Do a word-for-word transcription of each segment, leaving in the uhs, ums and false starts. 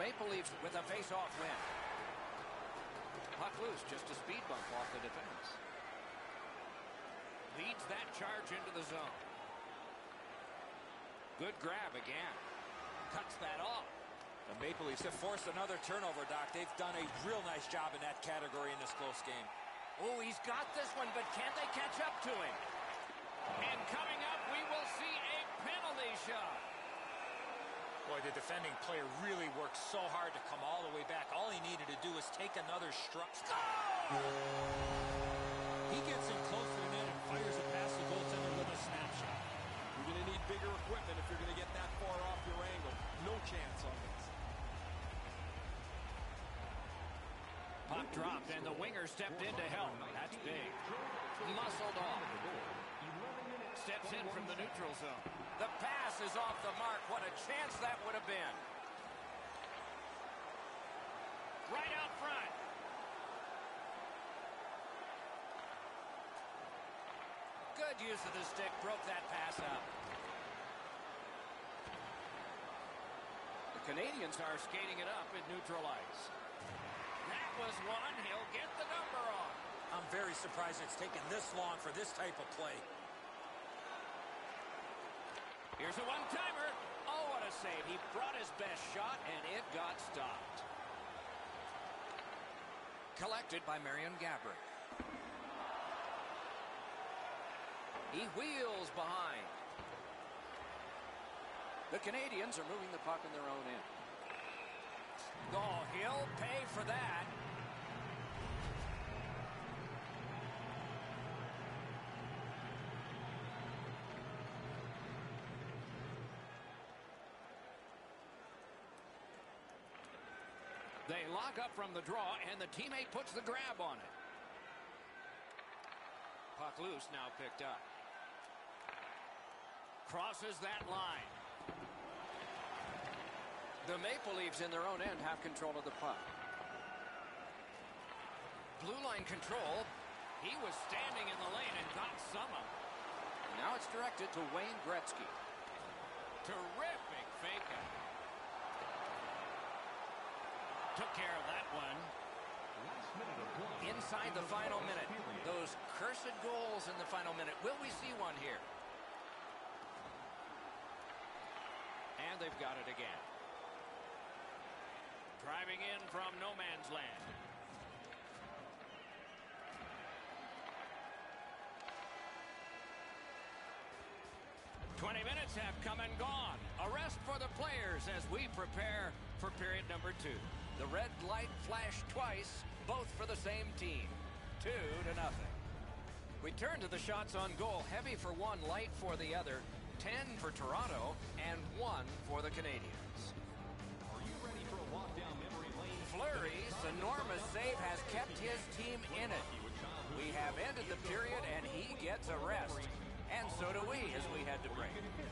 Maple Leafs with a face-off win. Puck loose, just a speed bump off the defense. Leads that charge into the zone. Good grab again. Cuts that off. The Maple Leafs have forced another turnover, Doc. They've done a real nice job in that category in this close game. Oh, he's got this one, but can they catch up to him? And coming up, we will see a penalty shot. Boy, the defending player really worked so hard to come all the way back. All he needed to do was take another strike. He gets in close to the net and fires it past the goaltender with a snapshot. You're going to need bigger equipment if you're going to get that far off your angle. No chance on this. Puck dropped, and the winger stepped in to help. That's big. Muscled off. Steps in from the neutral zone. The pass is off the mark. What a chance that would have been. Right out front. Good use of the stick. Broke that pass out. The Canadians are skating it up at neutral ice. That was one. He'll get the number on. I'm very surprised it's taken this long for this type of play. Here's a one-timer. Oh, what a save. He brought his best shot, and it got stopped. Collected by Marion Gaborik. He wheels behind. The Canadians are moving the puck in their own end. Oh, he'll pay for that. They lock up from the draw, and the teammate puts the grab on it. Puck loose, now picked up. Crosses that line. The Maple Leafs in their own end have control of the puck. Blue line control. He was standing in the lane and got some of it. Now it's directed to Wayne Gretzky. Terrific fake out. Took care of that one. Inside the final minute. Those cursed goals in the final minute. Will we see one here? And they've got it again. Driving in from no man's land. twenty minutes have come and gone. A rest for the players as we prepare for period number two. The red light flashed twice, both for the same team. Two to nothing. We turn to the shots on goal. Heavy for one, light for the other. Ten for Toronto and one for the Canadians. Are you ready for a walk down memory lane? Fleury's enormous save has kept his team in it. We have ended the period and he gets a rest. And so do we as we head to break.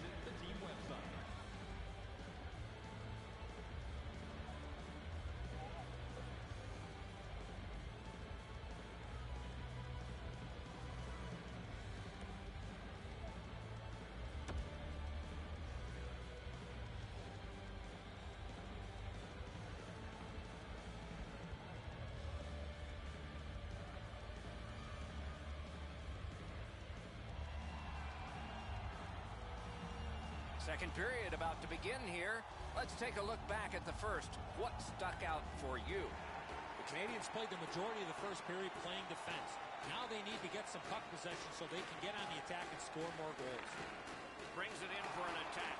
Second period about to begin here. Let's take a look back at the first. What stuck out for you? The Canadians played the majority of the first period playing defense. Now they need to get some puck possession so they can get on the attack and score more goals. Brings it in for an attack.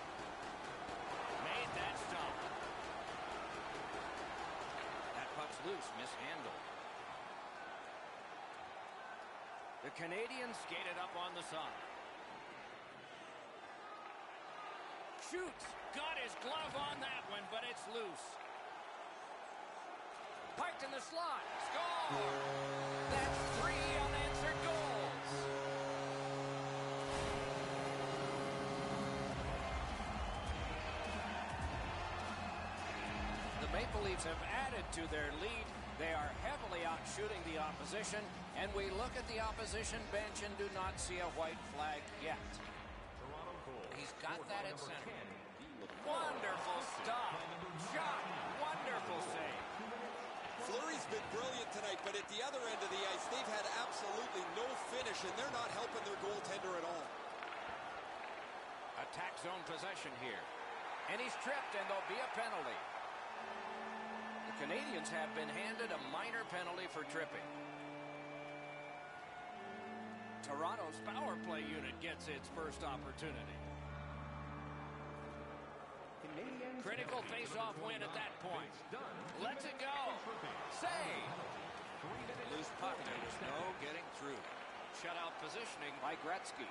Made that stop. That puck's loose, mishandled. The Canadians skated up on the side. Shoots. Got his glove on that one, but it's loose. Parked in the slot. Score! That's three unanswered goals. The Maple Leafs have added to their lead. They are heavily out shooting the opposition, and we look at the opposition bench and do not see a white flag yet. He's got that at center. Wonderful stop. Shot. Wonderful save. Fleury's been brilliant tonight, but at the other end of the ice, they've had absolutely no finish, and they're not helping their goaltender at all. Attack zone possession here. And he's tripped, and there'll be a penalty. The Canadians have been handed a minor penalty for tripping. Toronto's power play unit gets its first opportunity. Critical face-off win at that point. Lets it go. Save. Loose puck. There was no getting through. Shutout positioning by Gretzky.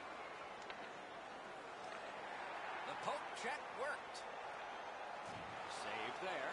The poke check worked. Save there.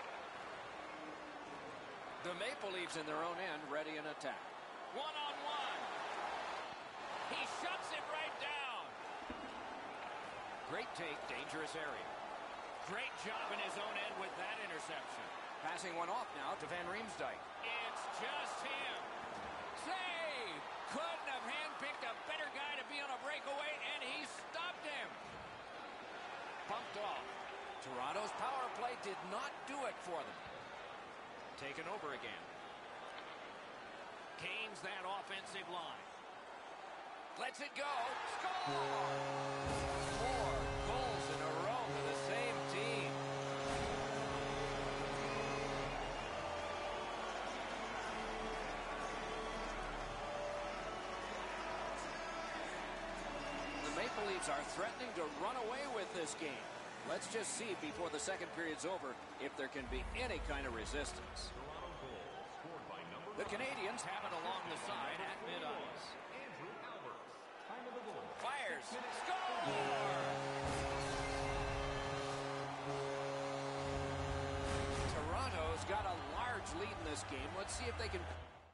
The Maple Leafs in their own end, ready in attack. One-on-one. He shuts it right down. Great take, dangerous area. Great job in his own end with that interception. Passing one off now to Van Riemsdyk. It's just him. Save! Couldn't have handpicked a better guy to be on a breakaway, and he stopped him. Pumped off. Toronto's power play did not do it for them. Taken over again. Gains that offensive line. Lets it go. Score! Four goals in a row for the same team. The Maple Leafs are threatening to run away with this game. Let's just see before the second period's over if there can be any kind of resistance. The Canadians have it along the side at mid-ice. Fires. Score! Toronto's got a large lead in this game. Let's see if they can...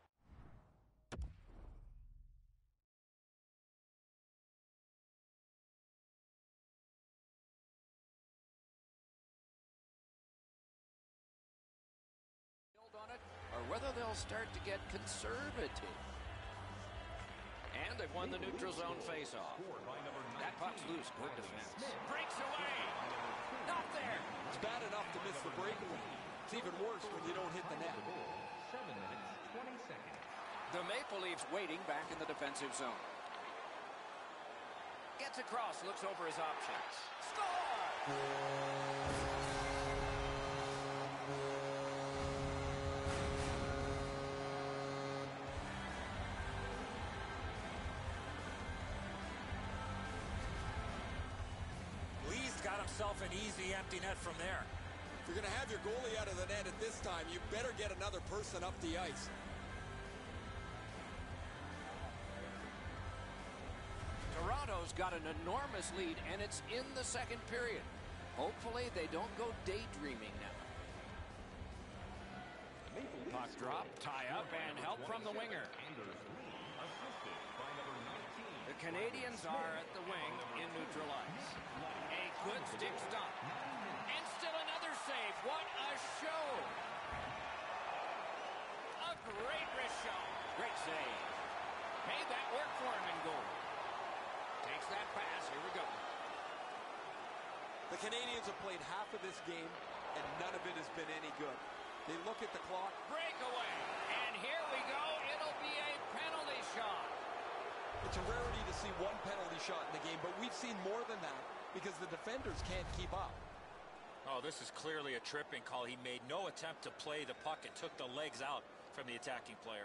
build on it, or whether they'll start to get conservative. And they've won the neutral zone faceoff. That puck's loose. Good defense. Breaks away. Not there. It's bad enough to miss the breakaway. It's even worse when you don't hit the net. seven minutes, twenty seconds. The Maple Leafs waiting back in the defensive zone. Gets across, looks over his options. Score! Got himself an easy empty net from there. If you're going to have your goalie out of the net at this time, you better get another person up the ice. Toronto's got an enormous lead, and it's in the second period. Hopefully they don't go daydreaming now. Puck drop, tie up, and help from the winger. The Canadians are at the wing in neutral ice. A good stick stop. And still another save. What a show. A great wrist shot. Great save. Made that work for him in goal. Takes that pass. Here we go. The Canadians have played half of this game, and none of it has been any good. They look at the clock. Breakaway. And here we go. It'll be a penalty shot. It's a rarity to see one penalty shot in the game, but we've seen more than that because the defenders can't keep up. Oh, this is clearly a tripping call. He made no attempt to play the puck and took the legs out from the attacking player.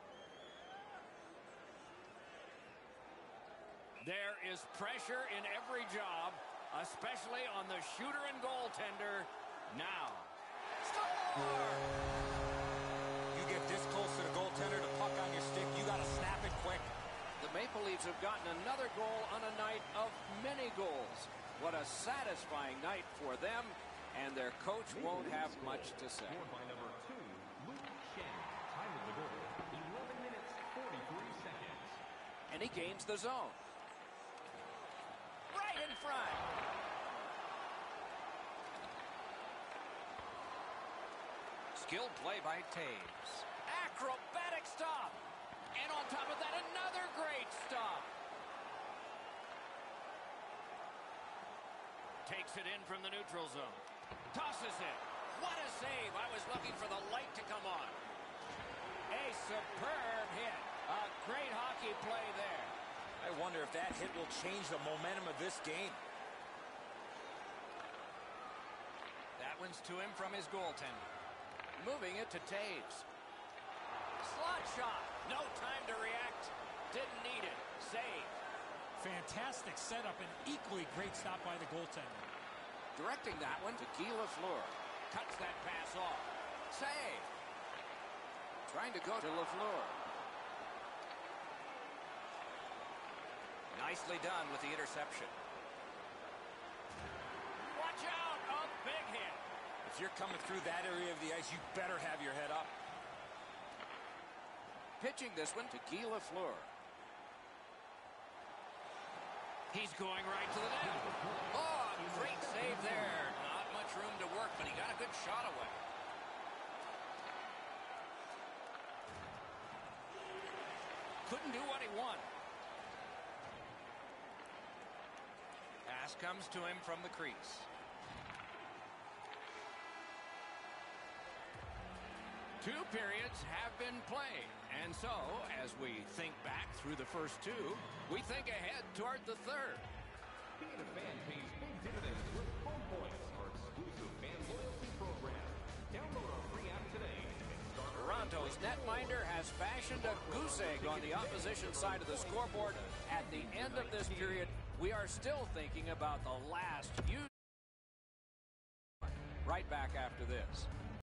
There is pressure in every job, especially on the shooter and goaltender. Now. Score! You get this close to the goaltender, the puck on your stick, you got to snap it quick. The Maple Leafs have gotten another goal on a night of many goals. What a satisfying night for them, and their coach won't have much to say. Scored by number two, Luke Shen. Time of the goal, eleven minutes, forty-three seconds. And he gains the zone. Right in front. Skilled play by Taves. Acrobatic stop. And on top of that, another great stop. Takes it in from the neutral zone. Tosses it. What a save. I was looking for the light to come on. A superb hit. A great hockey play there. I wonder if that hit will change the momentum of this game. That one's to him from his goaltender. Moving it to Taves. Slot shot. No time to react. Didn't need it. Save. Fantastic setup and equally great stop by the goaltender. Directing that one to Guy Lafleur. Cuts that pass off. Save. Trying to go to Lafleur. Nicely done with the interception. Watch out. A big hit. If you're coming through that area of the ice, you better have your head up. Pitching this one to Guy Lafleur. He's going right to the net. Oh, great save there. Not much room to work, but he got a good shot away. Couldn't do what he wanted. Pass comes to him from the crease. Two periods have been played, and so, as we think back through the first two, we think ahead toward the third. Being a fan pays big dividends with Phone Points, our exclusive fan loyalty program. Download our free app today. Toronto's netminder has fashioned a goose egg on the opposition side of the scoreboard. At the end of this period, we are still thinking about the last few. Right back after this.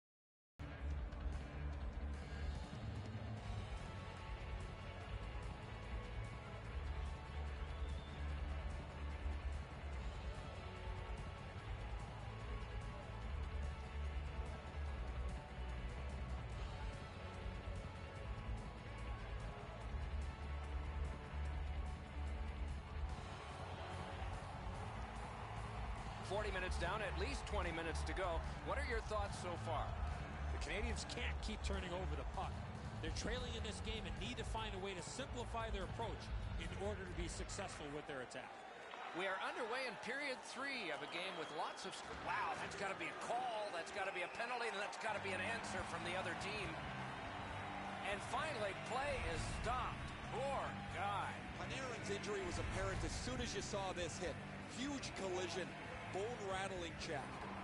forty minutes down, at least twenty minutes to go. What are your thoughts so far? The Canadians can't keep turning over the puck. They're trailing in this game and need to find a way to simplify their approach in order to be successful with their attack. We are underway in period three of a game with lots of... Wow, that's got to be a call, that's got to be a penalty, and that's got to be an answer from the other team. And finally, play is stopped. Poor guy. Panarin's injury was apparent as soon as you saw this hit. Huge collision. Bone-rattling check.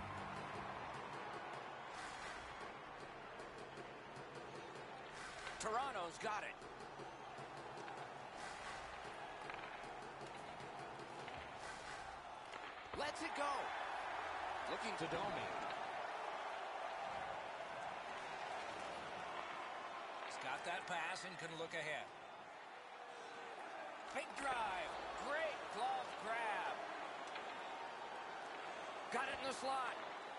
Toronto's got it. Lets it go. Looking to Domi. He's got that pass and can look ahead. Big drive. Great glove grab. Got it in the slot.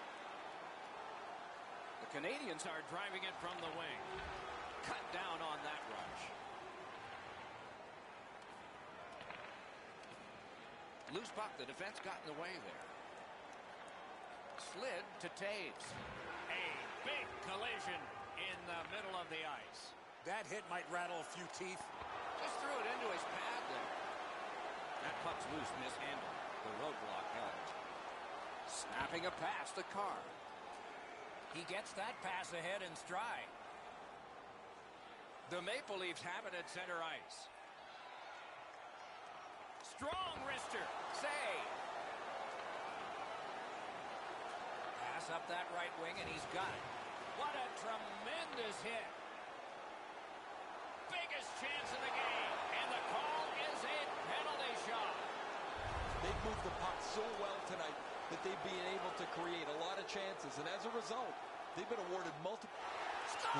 The Canadians are driving it from the wing. Cut down on that rush. Loose puck. The defense got in the way there. Slid to Taves. A big collision in the middle of the ice. That hit might rattle a few teeth. Just threw it into his pad there. That puck's loose, mishandled. The roadblock held. Snapping a pass to Carr. He gets that pass ahead in stride. The Maple Leafs have it at center ice. Strong wrister. Save. Pass up that right wing, and he's got it. What a tremendous hit. Biggest chance of the game, and the call is a penalty shot. They've moved the puck so well tonight that they've been able to create a lot of chances, and as a result, they've been awarded multiple... Score!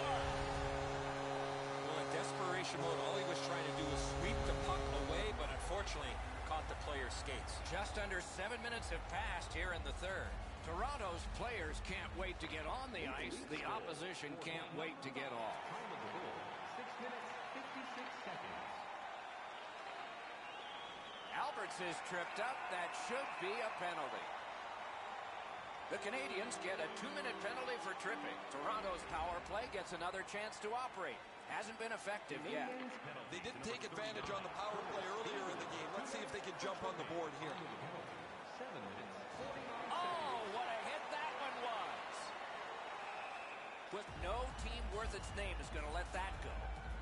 Well, in desperation mode, all he was trying to do was sweep the puck away, but unfortunately caught the player's skates. Just under seven minutes have passed here in the third. Toronto's players can't wait to get on the ice. The opposition can't wait to get off. Time of the goal, six minutes, fifty-six seconds. Alberts is tripped up. That should be a penalty. The Canadians get a two-minute penalty for tripping. Toronto's power play gets another chance to operate. Hasn't been effective yet. They didn't take advantage on the power play earlier in the game. Let's see if they can jump on the board here. Seven minutes, four With no team worth its name is going to let that go.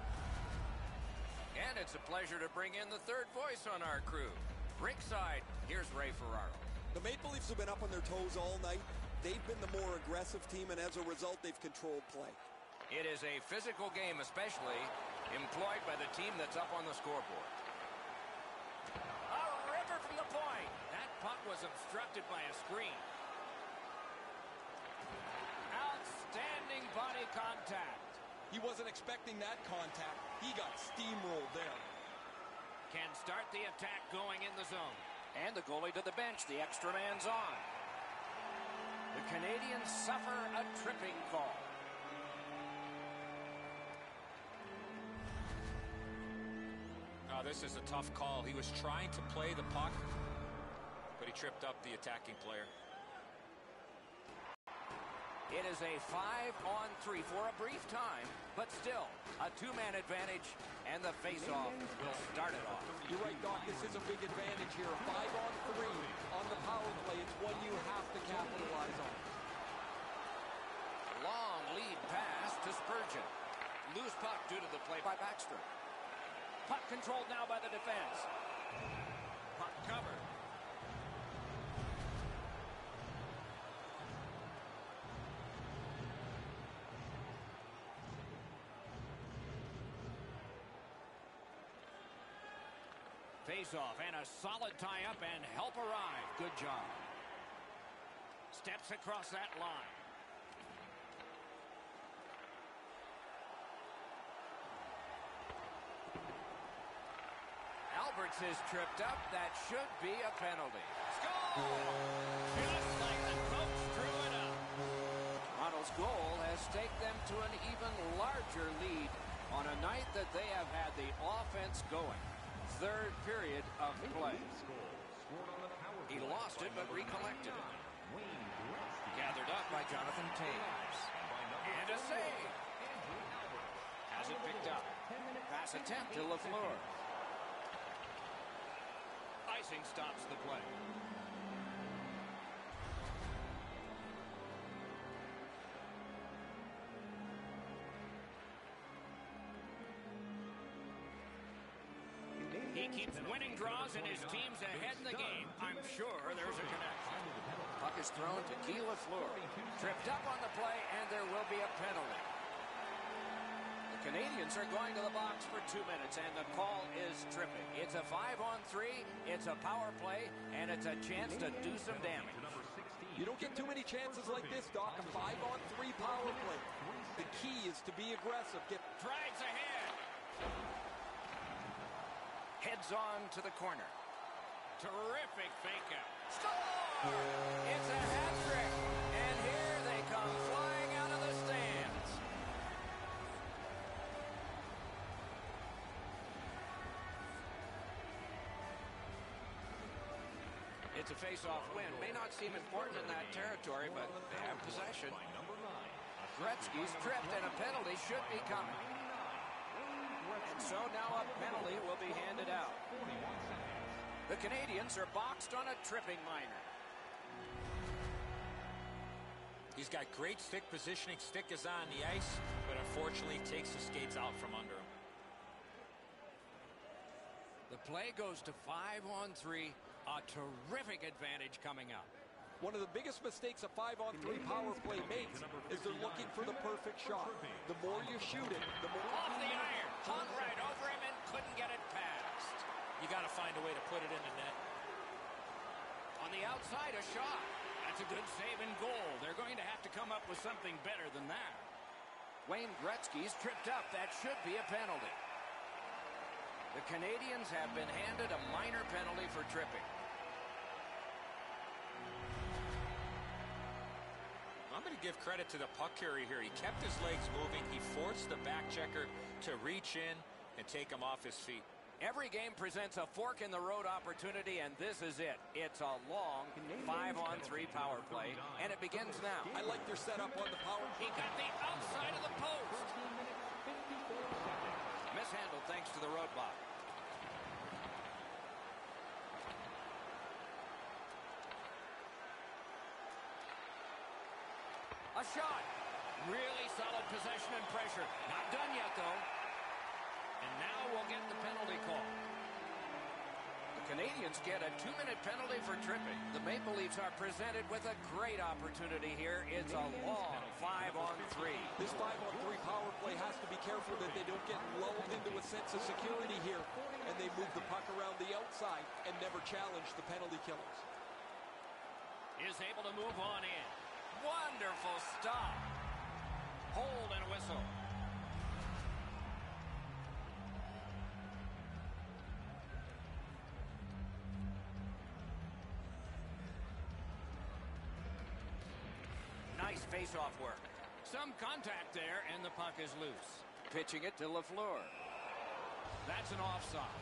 And it's a pleasure to bring in the third voice on our crew. Ringside, here's Ray Ferraro. The Maple Leafs have been up on their toes all night. They've been the more aggressive team, and as a result, they've controlled play. It is a physical game, especially employed by the team that's up on the scoreboard. A ripper from the point. That puck was obstructed by a screen. Outstanding body contact. He wasn't expecting that contact. He got steamrolled there. Can start the attack going in the zone. And the goalie to the bench. The extra man's on. The Canadiens suffer a tripping call. Oh, this is a tough call. He was trying to play the puck, but he tripped up the attacking player. It is a five on three for a brief time, but still a two-man advantage, and the face-off will start it off. You're right, Doc. This is a big advantage here. Five on three on the power play. It's one you have to capitalize on. Long lead pass to Spurgeon. Loose puck due to the play by Backstrom. Puck controlled now by the defense. Puck covered. Face-off and a solid tie-up and help arrive. Good job. Steps across that line. Alberts is tripped up. That should be a penalty. Score! Just like the coach drew it up. Toronto's goal has staked them to an even larger lead on a night that they have had the offense going. Third period of play. He lost it, but recollected it. Gathered up by Jonathan Taves. And a save. Has it picked up. Pass attempt to Lafleur. Icing stops the play. He keeps winning draws and his team's ahead in the game. I'm sure there's a connection. Puck is thrown to Guy Lafleur. Tripped up on the play, and there will be a penalty. The Canadiens are going to the box for two minutes, and the call is tripping. It's a five on three, it's a power play, and it's a chance to do some damage. You don't get too many chances like this, Doc. A five on three power play. The key is to be aggressive. Get Drives ahead. Heads on to the corner. Terrific fake out. Score! It's a hat trick. And here they come flying out of the stands. It's a face-off win. May not seem important in that territory, but they have possession. Gretzky's tripped, and a penalty should be coming. And so now a penalty will be handed out. The Canadiens are boxed on a tripping minor. He's got great stick positioning. Stick is on the ice, but unfortunately takes the skates out from under him. The play goes to five on three. A terrific advantage coming up. One of the biggest mistakes a five on three power play makes is they're looking for the perfect shot. The more you shoot it, the more... Off the iron. Hung right over him and couldn't get it past. You got to find a way to put it in the net. On the outside, a shot. That's a good save and goal. They're going to have to come up with something better than that. Wayne Gretzky's tripped up. That should be a penalty. The Canadiens have been handed a minor penalty for tripping. I'm going to give credit to the puck carrier here. He kept his legs moving. He forced the back checker to reach in and take him off his feet. Every game presents a fork-in-the-road opportunity, and this is it. It's a long five on three power play, and it begins now. I like their setup on the power play. He got the outside of the post. Mishandled thanks to the roadblock. A shot. Really solid possession and pressure. Not done yet, though. And now we'll get the penalty call. The Canadians get a two-minute penalty for tripping. The Maple Leafs are presented with a great opportunity here. It's a long five-on-three. This five-on-three power play has to be careful that they don't get lulled into a sense of security here, and they move the puck around the outside and never challenge the penalty killers. Is able to move on in. Wonderful stop. Hold and a whistle. Nice face-off work. Some contact there, and the puck is loose. Pitching it to LaFleur. That's an offside.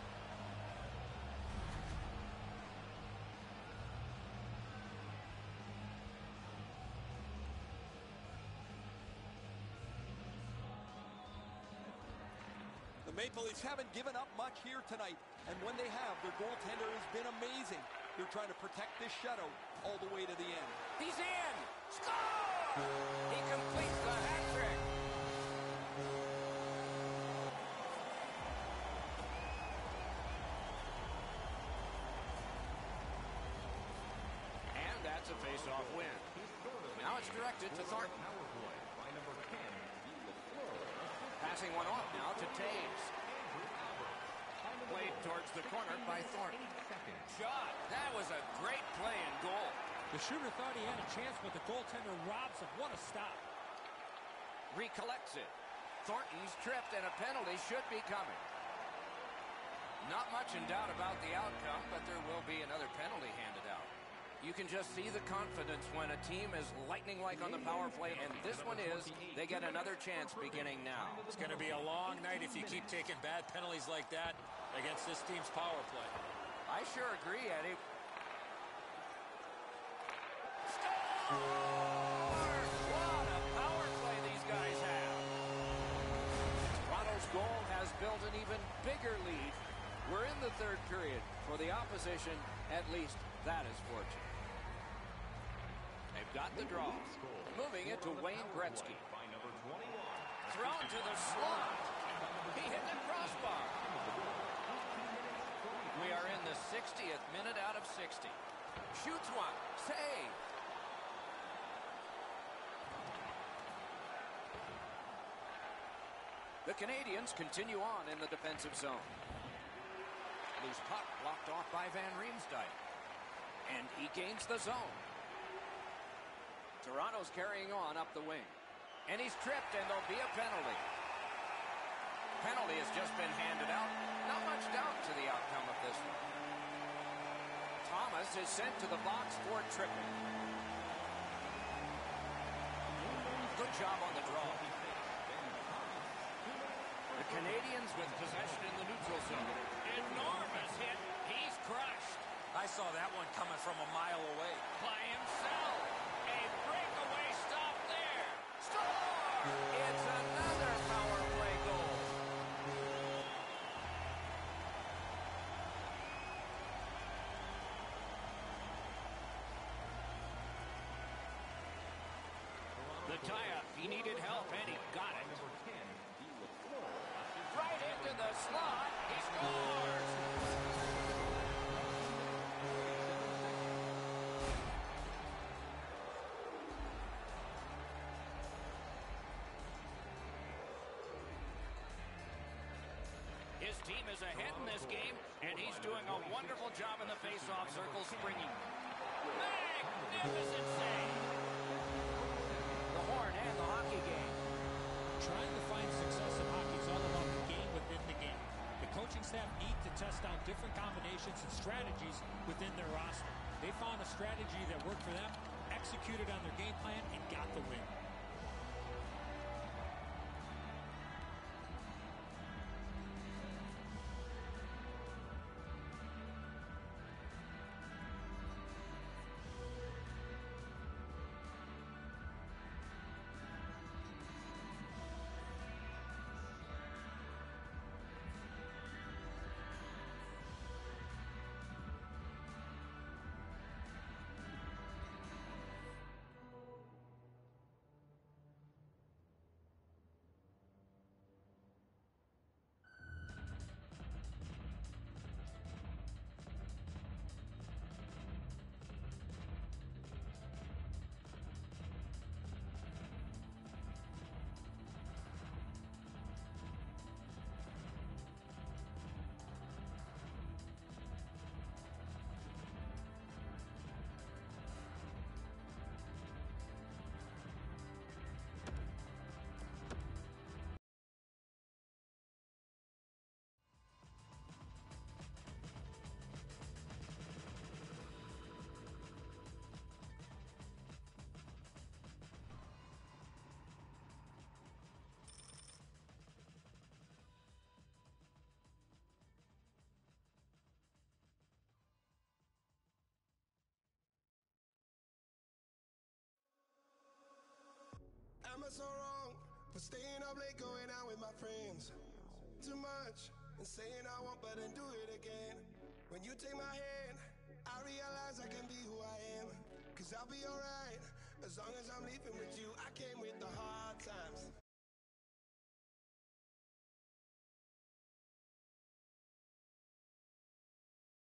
The Maple Leafs haven't given up much here tonight, and when they have, their goaltender has been amazing. They're trying to protect this shutout all the way to the end. He's in! Score! He completes the hat trick. And that's a face-off win. Now it's directed to Thornton. Passing one off now to Taves. Played towards the corner by Thornton. Shot. That was a great play and goal. The shooter thought he had a chance, but the goaltender robs him. What a stop. Recollects it. Thornton's tripped, and a penalty should be coming. Not much in doubt about the outcome, but there will be another penalty handed out. You can just see the confidence when a team is lightning-like on the power play, and this one is. They get another chance beginning now. It's going to be a long night if you keep taking bad penalties like that against this team's power play. I sure agree, Eddie. Score! What a power play these guys have. Toronto's goal has built an even bigger lead. We're in the third period. For the opposition, at least that is fortunate. They've got the draw. Moving it to Wayne Gretzky. Thrown to the slot. He hit the crossbar. We are in the sixtieth minute out of sixty. Shoots one. Save. The Canadians continue on in the defensive zone. Loose puck blocked off by Van Riemsdyk. And he gains the zone. Toronto's carrying on up the wing. And he's tripped, and there'll be a penalty. Penalty has just been handed out. Not much doubt to the outcome of this one. Thomas is sent to the box for tripping. Good job on the draw. The Canadians with possession in the neutral zone. Enormous hit. He's crushed. I saw that one coming from a mile away. By himself. A breakaway stop there. Score! It's another power play goal. The tie-up. He needed help, and he got it. Right into the slot. He scores! His team is ahead in this game, and he's doing a wonderful job in the face-off circle, springing. Magnificent save! The horn and the hockey game. Trying to find success in hockey is all about the game within the game. The coaching staff need to test out different combinations and strategies within their roster. They found a strategy that worked for them, executed on their game plan, and got the win. done so wrong for staying up late, going out with my friends. Too much and saying I won't, but then do it again. When you take my hand, I realize I can be who I am. Cause I'll be alright as long as I'm leaving with you. I can't